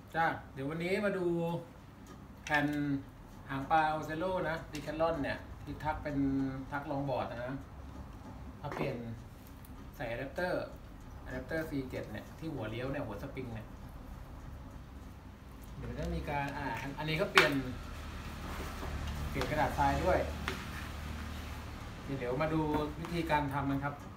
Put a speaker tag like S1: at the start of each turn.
S1: จ้าเดี๋ยววันนี้มาดูแผ่นหางปลาโอเซโลนะดิแคทลอนเนี่ยที่ทักเป็นทักลองบอร์ดนะมาเปลี่ยนใส่อะแดปเตอร์ C7 เนี่ยที่หัวเลี้ยวเนี่ยหัวสปริงเนี่ยเดี๋ยวจะมีการอันนี้ก็เปลี่ยนกระดาษทรายด้วยเดี๋ยวมาดูวิธีการทำมันครับ